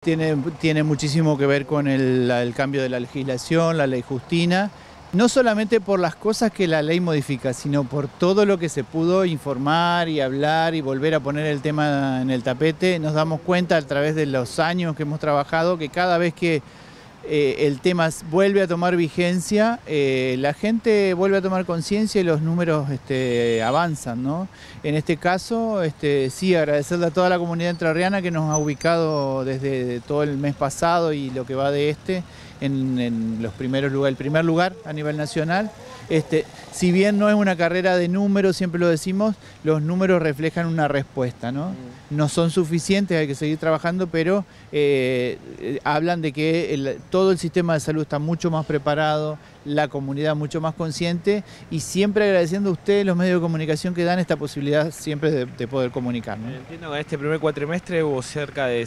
Tiene muchísimo que ver con el cambio de la legislación, la ley Justina, no solamente por las cosas que la ley modifica, sino por todo lo que se pudo informar y hablar y volver a poner el tema en el tapete. Nos damos cuenta a través de los años que hemos trabajado que cada vez que el tema vuelve a tomar vigencia, la gente vuelve a tomar conciencia y los números avanzan, ¿no? En este caso, sí, agradecerle a toda la comunidad entrerriana que nos ha ubicado desde todo el mes pasado y lo que va de en los primeros lugares, el primer lugar a nivel nacional. Si bien no es una carrera de números, siempre lo decimos, los números reflejan una respuesta, ¿no? No son suficientes, hay que seguir trabajando, pero hablan de que todo el sistema de salud está mucho más preparado, la comunidad mucho más consciente y siempre agradeciendo a ustedes, los medios de comunicación, que dan esta posibilidad siempre de poder comunicar, ¿no? Entiendo que en este primer cuatrimestre hubo cerca de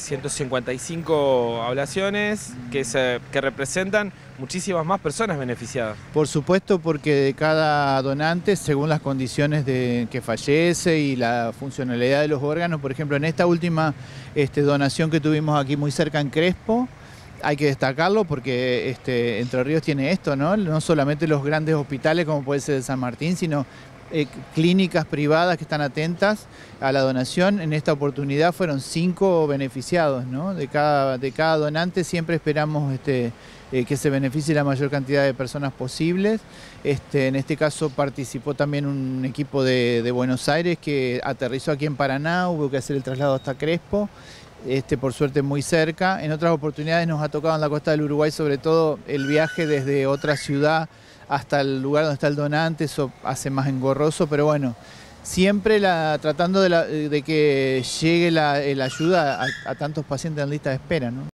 155 ablaciones que representan muchísimas más personas beneficiadas. Por supuesto, porque de cada donante, según las condiciones de que fallece y la funcionalidad de los órganos, por ejemplo, en esta última donación que tuvimos aquí muy cerca en Crespo, hay que destacarlo porque Entre Ríos tiene esto, ¿no? No solamente los grandes hospitales como puede ser de San Martín, sino clínicas privadas que están atentas a la donación. En esta oportunidad fueron 5 beneficiados, ¿no? De cada donante siempre esperamos que se beneficie la mayor cantidad de personas posibles. En este caso participó también un equipo de Buenos Aires que aterrizó aquí en Paraná, hubo que hacer el traslado hasta Crespo. Por suerte muy cerca. En otras oportunidades nos ha tocado en la costa del Uruguay, sobre todo el viaje desde otra ciudad hasta el lugar donde está el donante, eso hace más engorroso, pero bueno, siempre tratando de que llegue la ayuda a tantos pacientes en lista de espera, ¿no?